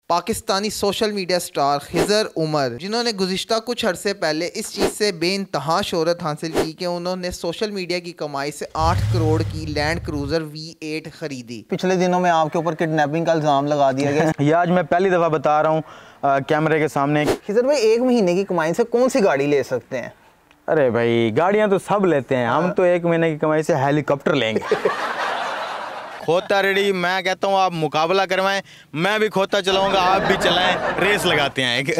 Pakistani social media star Khizar Umar, जिन्होंने गुज़िश्ता कुछ अरसे पहले इस चीज़ से बेइंतहा शोहरत हासिल की कि उन्होंने सोशल मीडिया की कमाई से 8 करोड़ की लैंड क्रूज़र V8 खरीदी। पिछले दिनों में आपके ऊपर किडनैपिंग का इल्ज़ाम लगा दिया गया। ये आज मैं पहली दफ़ा बता रहा हूँ कैमरे के सामने। खिजर भाई, एक महीने की कमाई से कौन सी गाड़ी ले सकते हैं? अरे भाई, गाड़ियाँ तो सब लेते हैं, हम तो एक महीने की कमाई से हेलीकॉप्टर लेंगे। खोता रेडी, मैं कहता हूँ आप मुकाबला करवाएं, मैं भी खोता चलाऊंगा, आप भी चलाएं, रेस लगाते हैं एक।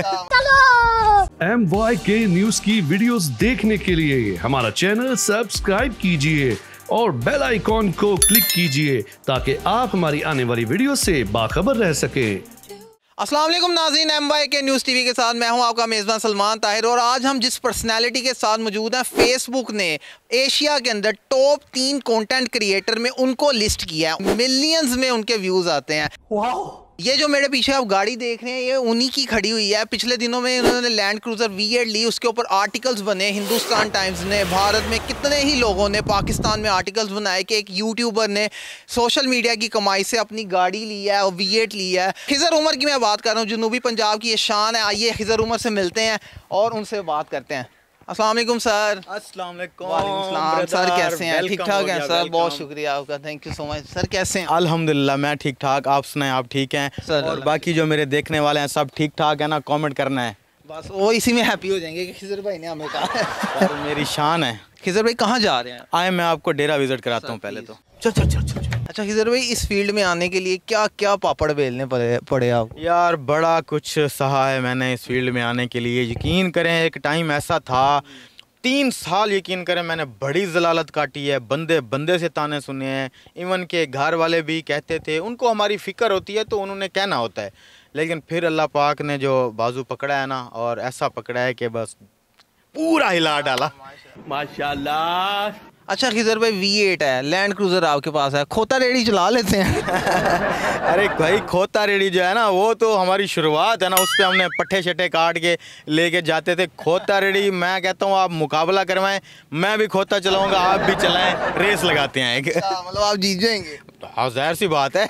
MYK न्यूज की वीडियोस देखने के लिए हमारा चैनल सब्सक्राइब कीजिए और बेल आइकॉन को क्लिक कीजिए ताकि आप हमारी आने वाली वीडियो से बाखबर रह सकें। अस्सलाम वालेकुम नाज़रीन, MYK न्यूज़ टीवी के साथ मैं हूं आपका मेज़बान सलमान ताहिर। और आज हम जिस पर्सनैलिटी के साथ मौजूद हैं, फेसबुक ने एशिया के अंदर टॉप 3 कंटेंट क्रिएटर में उनको लिस्ट किया है। मिलियंस में उनके व्यूज़ आते हैं। वाओ! ये जो मेरे पीछे आप गाड़ी देख रहे हैं, ये उन्हीं की खड़ी हुई है। पिछले दिनों में उन्होंने लैंड क्रूज़र V8 ली, उसके ऊपर आर्टिकल्स बने। हिंदुस्तान टाइम्स ने, भारत में कितने ही लोगों ने पाकिस्तान में आर्टिकल्स बनाए कि एक यूट्यूबर ने सोशल मीडिया की कमाई से अपनी गाड़ी ली है और V8 ली है। खिजर उमर की मैं बात कर रहा हूँ, जनूबी पंजाब की ये शान है। आइए खिजर उमर से मिलते हैं और उनसे बात करते हैं। अस्सलाम वालेकुम सर। अस्सलाम वालेकुम। वालेकुम सर, कैसे हैं? ठीक ठाक हैं सर? बहुत शुक्रिया आपका, thank you so much. Sir कैसे हैं? अल्हम्दुलिल्लाह मैं ठीक ठाक, आप सुनाएं, आप ठीक हैं? सर और बाकी जो मेरे देखने वाले हैं सब ठीक ठाक है ना? कमेंट करना है बस, वो इसी में हैप्पी हो जाएंगे कि खिजर भाई ने हमें कहा है। और मेरी शान है। खिजर भाई कहाँ जा रहे हैं? आए, मैं आपको डेरा विजिट कराता हूँ पहले तो। चल चल चल चल। अच्छा खिजर भाई, इस फील्ड में आने के लिए क्या क्या पापड़ बेलने पड़े आपको? यार बड़ा कुछ सहा है मैंने इस फील्ड में आने के लिए। यकीन करें, एक टाइम ऐसा था, 3 साल यकीन करें मैंने बड़ी जलालत काटी है। बंदे से ताने सुने हैं। इवन के घर वाले भी कहते थे, उनको हमारी फ़िक्र होती है तो उन्होंने कहना होता है। लेकिन फिर अल्लाह पाक ने जो बाजू पकड़ा है ना, और ऐसा पकड़ा है कि बस पूरा हिला डाला। माशाल्लाह। अच्छा खिजर भाई, V8 है, लैंड क्रूज़र आपके पास है, खोता रेडी चला लेते हैं? अरे भाई, खोता रेडी जो है ना, वो तो हमारी शुरुआत है ना, उस पर हमने पट्टे शट्टे काट के लेके जाते थे। खोता रेडी, मैं कहता हूँ आप मुकाबला करवाएं, मैं भी खोता चलाऊंगा, आप भी चलाएं, रेस लगाते हैं एक। मतलब आप जीत जाएंगे? हाँ, ज़ाहिर सी बात है।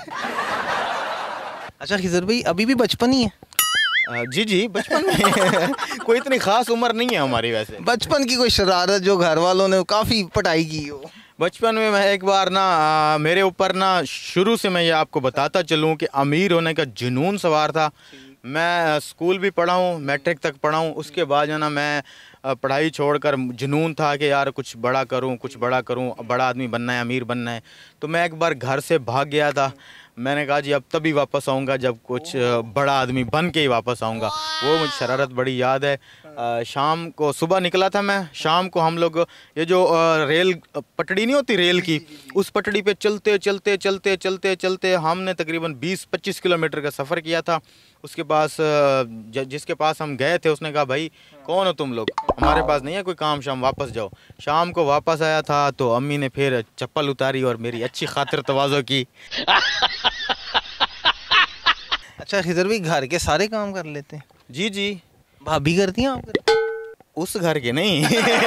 अच्छा खिजर भाई, अभी भी बचपन ही है? जी बचपन में कोई इतनी खास उम्र नहीं है हमारी। वैसे बचपन की कोई शरारत जो घर वालों ने काफ़ी पटाई की हो? बचपन में मैं एक बार ना मेरे ऊपर ना, शुरू से मैं ये आपको बताता चलूँ कि अमीर होने का जुनून सवार था। मैं स्कूल भी पढ़ा हूँ, मैट्रिक तक पढ़ा हूँ। उसके बाद जो ना मैं पढ़ाई छोड़कर जुनून था कि यार कुछ बड़ा करूँ, बड़ा आदमी बनना है, अमीर बनना है। तो मैं एक बार घर से भाग गया था। मैंने कहा जी अब तभी वापस आऊँगा जब कुछ बड़ा आदमी बन के ही वापस आऊँगा। वो मुझे शरारत बड़ी याद है। शाम को, सुबह निकला था मैं, शाम को हम लोग ये जो रेल पटड़ी नहीं होती रेल की, उस पटड़ी पे चलते हमने तकरीबन 20-25 किलोमीटर का सफ़र किया था। उसके पास जिसके पास हम गए थे, उसने कहा भाई कौन हो तुम लोग, हमारे पास नहीं है कोई काम शाम, वापस जाओ। शाम को वापस आया था तो अम्मी ने फिर चप्पल उतारी और मेरी अच्छी खातिर तवाज़ो की। अच्छा खिजर भाई, घर के सारे काम कर लेते हैं? जी। भाभी करती हैं आप? उस घर के नहीं।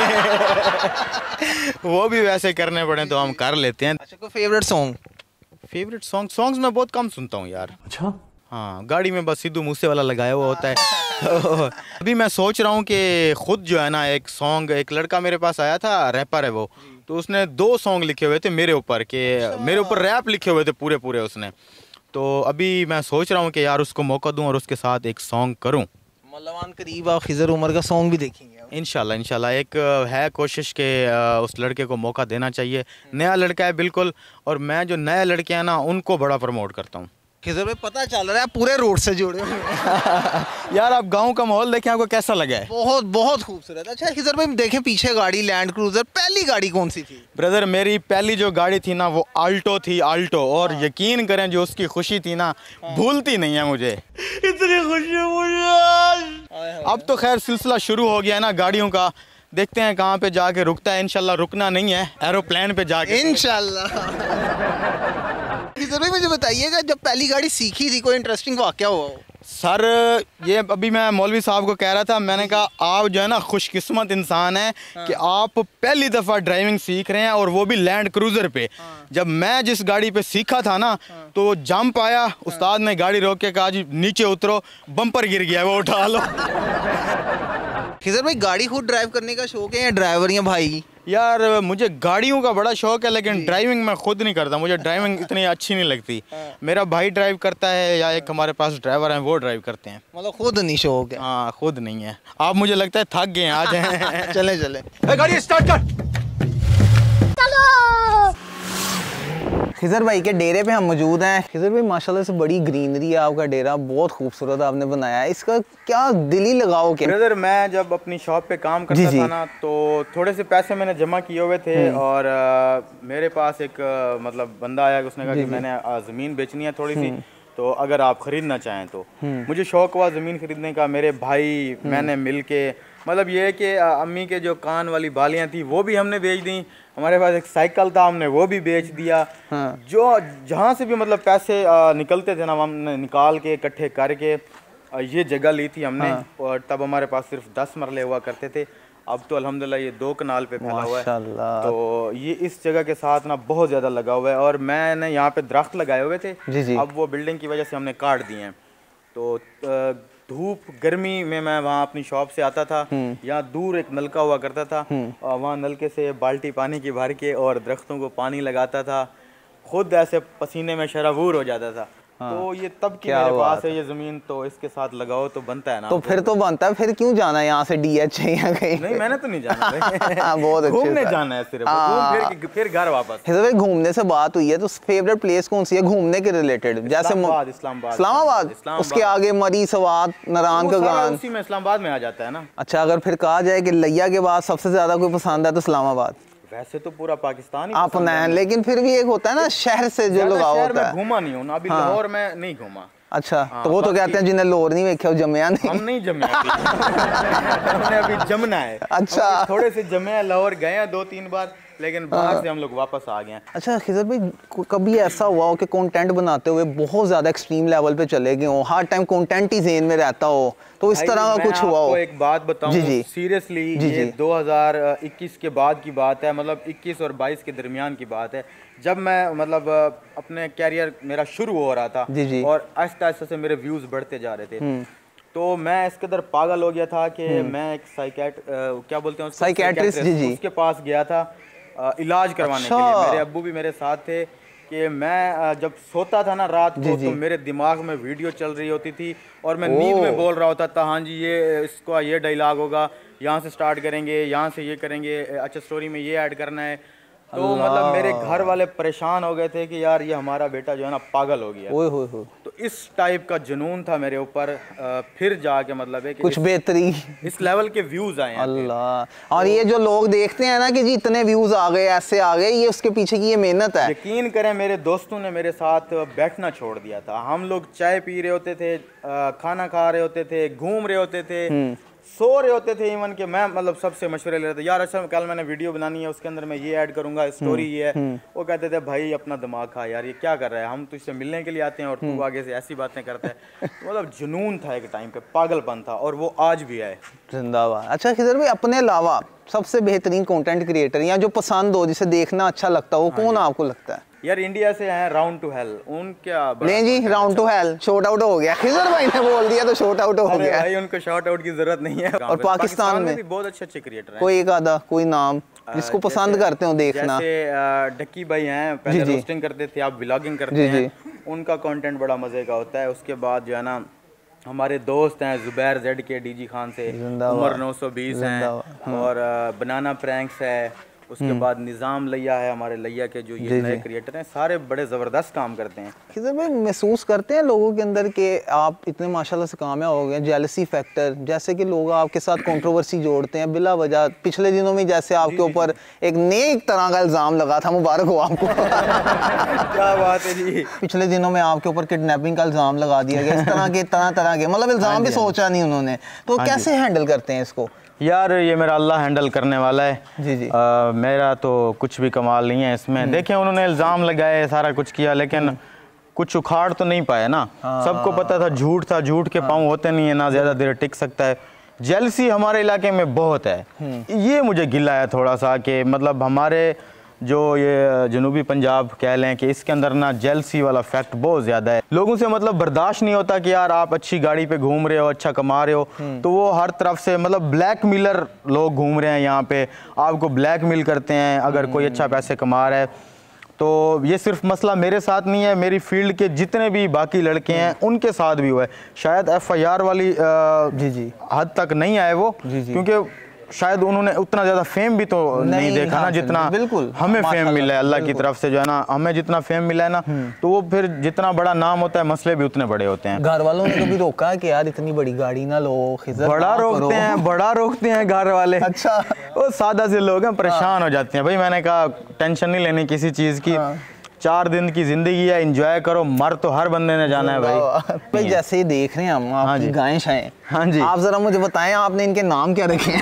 वो भी वैसे करने पड़े तो हम कर लेते हैं। अच्छा, कोई फेवरेट सॉन्ग? सॉन्ग्स मैं बहुत कम सुनता हूँ यार। अच्छा? हाँ, गाड़ी में बस सिद्धू मूसे वाला लगाया हुआ होता है। अभी मैं सोच रहा हूँ कि खुद जो है ना एक सॉन्ग, एक लड़का मेरे पास आया था, रैपर है वो, तो उसने 2 सॉन्ग लिखे हुए थे मेरे ऊपर, के मेरे ऊपर रैप लिखे हुए थे पूरे उसने। तो अभी मैं सोच रहा हूँ कि यार उसको मौका दूँ और उसके साथ एक सॉन्ग करूँ। मतलब करीब आप खिजर उमर का सॉन्ग भी देखेंगे? इंशाल्लाह एक है कोशिश के उस लड़के को मौका देना चाहिए। नया लड़का है बिल्कुल, और मैं जो नए लड़के हैं ना उनको बड़ा प्रमोट करता हूँ। खिजर भाई, पता चल रहा है पूरे रोड से जुड़े हुए। यार आप गांव का माहौल देखें, आपको कैसा लगा है? बहुत खूबसूरत। अच्छा खिजर भाई, देखें पीछे गाड़ी लैंड क्रूज़र, पहली गाड़ी कौन सी थी? ब्रदर, मेरी पहली जो गाड़ी थी ना वो आल्टो थी, आल्टो। और यकीन करें जो उसकी खुशी थी ना, भूलती नहीं है मुझे। इतनी खुशी मुझे। अब तो खैर सिलसिला शुरू हो गया है ना गाड़ियों का, देखते हैं कहाँ पे जाके रुकता है। इंशाल्लाह रुकना नहीं है, एरोप्लेन पे जाके इंशाल्लाह। खिजर भाई मुझे बताइएगा, जब पहली गाड़ी सीखी थी कोई इंटरेस्टिंग वाकया हुआ हो? सर ये अभी मैं मौलवी साहब को कह रहा था, मैंने कहा आप जो है ना खुशकिस्मत इंसान हैं कि आप पहली दफ़ा ड्राइविंग सीख रहे हैं और वो भी लैंड क्रूज़र पे। जब मैं जिस गाड़ी पे सीखा था ना तो जंप आया, उस्ताद ने गाड़ी रोक के कहा जी नीचे उतरो, बम्पर गिर गया वो उठा लो। खिजर भाई गाड़ी खुद ड्राइव करने का शौक है या ड्राइवर या भाई? यार मुझे गाड़ियों का बड़ा शौक है लेकिन ड्राइविंग मैं खुद नहीं करता, मुझे ड्राइविंग इतनी अच्छी नहीं लगती। मेरा भाई ड्राइव करता है या एक हमारे पास ड्राइवर हैं वो ड्राइव करते हैं। मतलब खुद नहीं शौक है? हाँ खुद नहीं है। आप मुझे लगता है थक गए आज हैं। चले चले गाड़ी स्टार्ट कर। खिजर भाई के डेरे पे हम मौजूद हैं। खिजर भाई माशाल्लाह से बड़ी ग्रीनरी है, आपका डेरा बहुत खूबसूरत आपने बनाया है, इसका क्या दिली लगाओ क्या? ब्रदर मैं जब अपनी शॉप पे काम करता था ना तो थोड़े से पैसे मैंने जमा किए हुए थे और मेरे पास एक मतलब बंदा आया, उसने कहा कि मैंने ज़मीन बेचनी है थोड़ी सी, तो अगर आप ख़रीदना चाहें तो। मुझे शौक़ हुआ ज़मीन ख़रीदने का। मेरे भाई मैंने मिल के मतलब ये है कि अम्मी के जो कान वाली बालियाँ थी वो भी हमने बेच दी, हमारे पास एक साइकिल था हमने वो भी बेच दिया। जो जहाँ से भी मतलब पैसे निकलते थे ना हमने निकाल के इकट्ठे करके ये जगह ली थी हमने। और तब हमारे पास सिर्फ 10 मरले हुआ करते थे, अब तो अल्हम्दुलिल्लाह ये 2 कनाल पे फैला हुआ है। तो ये इस जगह के साथ ना बहुत ज़्यादा लगा हुआ है और मैंने यहाँ पे दरख्त लगाए हुए थे। अब वो बिल्डिंग की वजह से हमने काट दिए हैं। तो धूप गर्मी में मैं वहाँ अपनी शॉप से आता था, यहाँ दूर एक नलका हुआ करता था और वहाँ नलके से बाल्टी पानी की भर के और दरख्तों को पानी लगाता था, खुद ऐसे पसीने में शराबूर हो जाता था। तो ये तब की मेरे पास है ये जमीन, तो इसके साथ लगाओ तो बनता है ना। तो फिर तो बनता है, फिर क्यों जाना है यहाँ से DH या कहीं? नहीं मैंने तो नहीं जाना बहुत अच्छे घूमने जाना है सिर्फ, घूम फिर घर वापस। भाई घूमने से बात हुई है तो फेवरेट प्लेस कौन सी है घूमने के रिलेटेड? जैसे इस्लामाबाद, उसके आगे मरी सवात नारायण का गान, उसी में इस्लामाबाद में आ जाता है ना। अच्छा, अगर फिर कहा जाए कि लिया के बाद सबसे ज्यादा कोई पसंद है तो इस्लामाबाद? वैसे तो पूरा पाकिस्तान ही अपना है, लेकिन फिर भी एक होता है ना शहर से जो लगाव होता है। घूमा नहीं हूँ ना अभी, लाहौर में नहीं घूमा। अच्छा तो वो तो कहते हैं जिन्हें लाहौर नहीं देखा वो जमया नहीं। हम नहीं जमे हमने अभी जमना है। अच्छा थोड़े से जमे, लाहौर गए हैं 2-3 बार लेकिन बाहर से हम लोग वापस आ गए हैं। अच्छा खिजर भाई कभी ऐसा हुआ हो कि कंटेंट बनाते हुए बहुत ज्यादा एक्सट्रीम लेवल पे चले गए हो, हर टाइम कंटेंट ही ज़हन में रहता हो, तो इस तरह का कुछ हुआ हो? एक बात बताऊं सीरियसली, ये 2021 के बाद की बात है, मतलब 21 और 22 के दरमियान की बात है, जब मैं मतलब अपने कैरियर मेरा शुरू हो रहा था और आहिस्ता आहिस्ता से मेरे व्यूज बढ़ते जा रहे थे। तो मैं इसके अंदर पागल हो गया था कि मैं एक क्या बोलते हैं साइकियाट्रिस्ट उसके पास गया था इलाज करवाने के लिए। मेरे अब्बू भी मेरे साथ थे कि मैं जब सोता था ना रात को तो मेरे दिमाग में वीडियो चल रही होती थी और मैं नींद में बोल रहा होता था, हाँ जी ये इसका ये डायलॉग होगा, यहाँ से स्टार्ट करेंगे, यहाँ से ये करेंगे, अच्छा स्टोरी में ये ऐड करना है। तो मतलब मेरे घर वाले परेशान हो गए थे कि यार ये हमारा बेटा जो है ना पागल हो गया। हो। तो इस टाइप का जुनून था मेरे ऊपर, फिर जाके मतलब है कि कुछ बेहतरी इस लेवल के व्यूज आए हैं। अल्लाह। और ये जो लोग देखते हैं ना कि जी इतने व्यूज आ गए, ऐसे आ गए, ये उसके पीछे की ये मेहनत है। यकीन करें मेरे दोस्तों ने मेरे साथ बैठना छोड़ दिया था। हम लोग चाय पी रहे होते थे, खाना खा रहे होते थे, घूम रहे होते थे, सो रहे होते थे, इवन कि मैं मतलब सबसे मशवरे ले रहे थे, यार अच्छा कल मैंने वीडियो बनानी है उसके अंदर मैं ये ऐड करूंगा, स्टोरी ये है। वो कहते थे भाई अपना दिमाग खा यार, ये क्या कर रहा है, हम तुझसे मिलने के लिए आते हैं और तू आगे से ऐसी बातें करता है। मतलब जुनून था एक टाइम पे, पागलपन था और वो आज भी है जिंदाबाद। अच्छा खिजर भाई अपने अलावा सबसे बेहतरीन कंटेंट क्रिएटर या जो पसंद हो, जिसे देखना अच्छा लगता हो, कौन आपको लगता है? यार इंडिया से हैं राउंड टू हेल, उनका नहीं जी round two hell shout out हो गया, खिजर भाई ने बोल दिया तो शॉर्ट आउट हो गया। भाई उनको शॉर्ट आउट की जरूरत नहीं है। और पाकिस्तान में भी बहुत अच्छे क्रिएटर हैं, कोई एक आधा कोई नाम जिसको पसंद करते हो देखना? जैसे डक्की भाई हैं, पहले रोस्टिंग करते थे, आप व्लॉगिंग करते हैं, उनका कंटेंट बड़ा मजे का होता है। उसके बाद जो है ना हमारे दोस्त हैं जुबैर जेड के डीजी खान से, उमर 920 हैं और बनाना प्रैंक्स है, उसके बाद निज़ाम लैया है, हमारे लैया के जो ये नए क्रिएटर हैं, सारे बड़े ज़बरदस्त काम करते हैं। खिजर भाई महसूस करते हैं लोगों के अंदर कि आप इतने माशाल्लाह से कामयाब हो गए, जेलसी फैक्टर, जैसे कि लोग आपके साथ कंट्रोवर्सी जोड़ते हैं बिला वजह? पिछले दिनों में जैसे आपके ऊपर एक नए तरह का इल्ज़ाम लगा था, मुबारक हो आपको। क्या बात है जी। पिछले दिनों में आपके ऊपर किडनैपिंग का इल्ज़ाम लगा दिया गया, इस तरह के तरह के मतलब इल्ज़ाम भी सोचा नहीं उन्होंने, तो कैसे हैंडल करते हैं इसको? यार ये मेरा अल्लाह हैंडल करने वाला है जी। मेरा तो कुछ भी कमाल नहीं है इसमें। देखें उन्होंने इल्ज़ाम लगाए, सारा कुछ किया, लेकिन कुछ उखाड़ तो नहीं पाया ना। सबको पता था झूठ था, झूठ के पाँव होते नहीं है ना, ज़्यादा देर टिक सकता है। जेलसी हमारे इलाके में बहुत है, ये मुझे गिला है थोड़ा सा कि मतलब हमारे जो ये जनूबी पंजाब कह लें कि इसके अंदर ना जेलसी वाला फैक्ट बहुत ज़्यादा है। लोगों से मतलब बर्दाश्त नहीं होता कि यार आप अच्छी गाड़ी पे घूम रहे हो, अच्छा कमा रहे हो, तो वो हर तरफ से मतलब ब्लैकमेलर लोग घूम रहे हैं यहाँ पे, आपको ब्लैकमेल करते हैं अगर कोई अच्छा पैसे कमा रहा है। तो ये सिर्फ मसला मेरे साथ नहीं है, मेरी फील्ड के जितने भी बाकी लड़के हैं उनके साथ भी हुआ है। शायद FIR वाली हद तक नहीं आए वो, क्योंकि शायद उन्होंने उतना ज़्यादा फेम भी तो नहीं देखा ना जितना बिल्कुल हमें फेम मिला है अल्लाह की तरफ से, जो है ना, हमें जितना फेम मिला है ना, तो वो फिर जितना बड़ा नाम होता है मसले भी उतने बड़े होते हैं। घर वालों ने कभी रोका कि यार इतनी बड़ी गाड़ी ना लो, बड़ा रोकते हैं घर वाले। अच्छा, वो सादा से लोग हैं, परेशान हो जाते हैं। भाई मैंने कहा टेंशन नहीं लेनी किसी चीज़ की, 4 दिन की जिंदगी है, एंजॉय करो, मर तो हर बंदे ने जाना है भाई। जैसे ही देख रहे हैं हम आपकी गायें शायें, हाँ जी, आप जरा मुझे बताएं आपने इनके नाम क्या रखे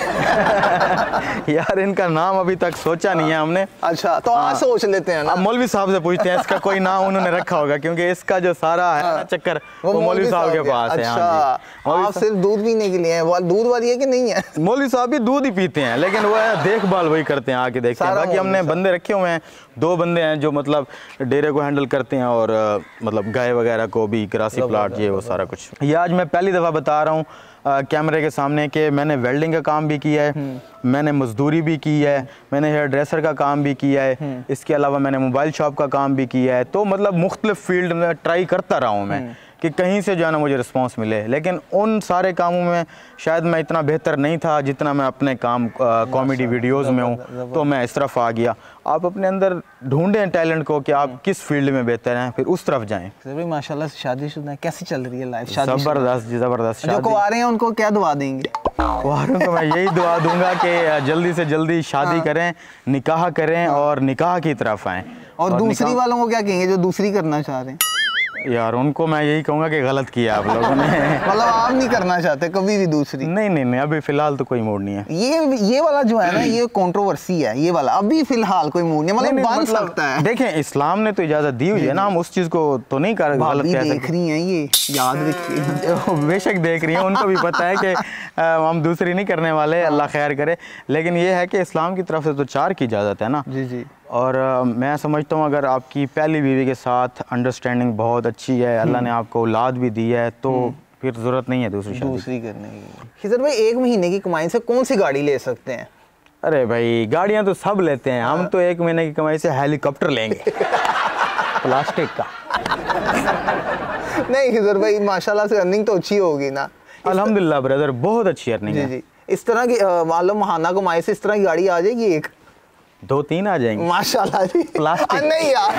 हैं? यार इनका नाम अभी तक सोचा नहीं है हमने। अच्छा, तो आज सोच लेते हैं ना। अब मौलवी साहब से पूछते हैं इसका कोई नाम उन्होंने रखा होगा, क्योंकि इसका जो सारा है ना चक्कर वो मौलवी साहब के पास है। अच्छा, आप सिर्फ दूध पीने के लिए हैं, दूध वाली है कि नहीं है? मौलवी साहब भी दूध ही पीते हैं, लेकिन वो देखभाल वही करते हैं, आके देखते हैं। बाकी हमने बंदे रखे हुए हैं, 2 बंदे हैं जो मतलब डेरे को हैंडल करते हैं और मतलब गाय वगैरह को भी, ग्रासी प्लाट, ये वो सारा कुछ। ये आज मैं पहली दफ़ा बता रहा हूँ कैमरे के सामने कि मैंने वेल्डिंग का काम भी किया है, मैंने मजदूरी भी की है, मैंने हेयर ड्रेसर का काम भी किया है, इसके अलावा मैंने मोबाइल शॉप का काम भी किया है। तो मतलब मुख्तलिफ फील्ड में ट्राई करता रहा हूँ मैं कि कहीं से जो है ना मुझे रिस्पांस मिले, लेकिन उन सारे कामों में शायद मैं इतना बेहतर नहीं था जितना मैं अपने काम कॉमेडी वीडियोस में हूँ। तो मैं इस तरफ आ गया। आप अपने अंदर ढूंढें टैलेंट को कि आप किस फील्ड में बेहतर हैं, फिर उस तरफ जाएं। भाई माशाल्लाह से शादीशुदा है, कैसी चल रही है लाइफ? ज़बरदस्त। जो कुंवारे हैं उनको क्या दुआ देंगे? कुंवारों को मैं यही दुआ दूंगा कि जल्दी से जल्दी शादी करें, निकाह करें और निकाह की तरफ आएँ। और दूसरी वालों को क्या कहेंगे जो दूसरी करना चाह रहे हैं? यार उनको मैं यही कहूँगा कि गलत किया आप लोगों ने। मतलब आप नहीं करना चाहते कभी भी दूसरी? नहीं, अभी फिलहाल तो कोई मूड नहीं है। ये वाला जो है ना, ये कंट्रोवर्सी है, ये वाला अभी फिलहाल कोई मूड नहीं, मतलब बन सकता है। देखें, इस्लाम ने तो इजाजत दी हुई है ना, हम उस चीज को तो नहीं कर गलत कह सकते। देख रही हैं ये, याद रखिए। बेशक देख रही हैं, उनको भी पता है कि हम दूसरी नहीं करने वाले, अल्लाह खैर करे। लेकिन ये है कि इस्लाम की तरफ से तो 4 की इजाज़त है ना। जी। और मैं समझता हूँ अगर आपकी पहली बीवी के साथ अंडरस्टैंडिंग बहुत अच्छी है, अल्लाह ने आपको औलाद भी दी है, तो फिर ज़रूरत नहीं है दूसरी करने की। खिज़र भाई, 1 महीने की कमाई से कौन सी गाड़ी ले सकते हैं? अरे भाई, गाड़ियाँ तो सब लेते हैं, हम तो 1 महीने की कमाई से हेलीकॉप्टर लेंगे प्लास्टिक का। नहीं खिज़र भाई, माशाल्लाह से अर्निंग तो अच्छी होगी ना? अल्हम्दुलिल्लाह ब्रदर, बहुत अच्छी अर्निंग है। जी। इस तरह की मालूम महाना कमाई से इस तरह की गाड़ी आ जाएगी, 1 2-3 आ जाएंगे माशाल्लाह जी। प्लास्टिक नहीं यार।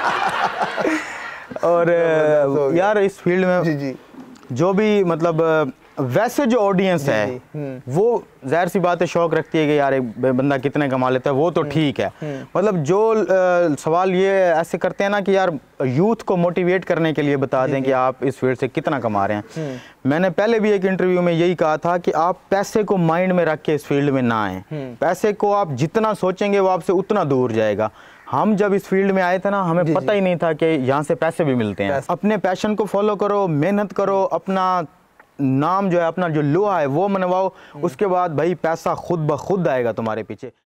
और यार इस फील्ड में जी जो भी मतलब वैसे जो ऑडियंस है वो जाहिर सी बात है शौक रखती है कि यार एक बंदा कितने कमा लेता है, वो तो ठीक है। मतलब जो सवाल ये ऐसे करते हैं ना कि यार यूथ को मोटिवेट करने के लिए बता दें कि आप इस फील्ड से कितना कमा रहे हैं। मैंने पहले भी एक इंटरव्यू में यही कहा था कि आप पैसे को माइंड में रख के इस फील्ड में ना आए। पैसे को आप जितना सोचेंगे वो आपसे उतना दूर जाएगा। हम जब इस फील्ड में आए थे ना, हमें पता ही नहीं था कि यहाँ से पैसे भी मिलते हैं। अपने पैशन को फॉलो करो, मेहनत करो, अपना नाम जो है, अपना जो लोहा है वो मनवाओ, उसके बाद भाई पैसा खुद ब खुद आएगा तुम्हारे पीछे।